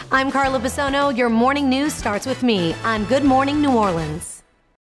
I'm Carla Bisono. Your morning news starts with me on Good Morning New Orleans.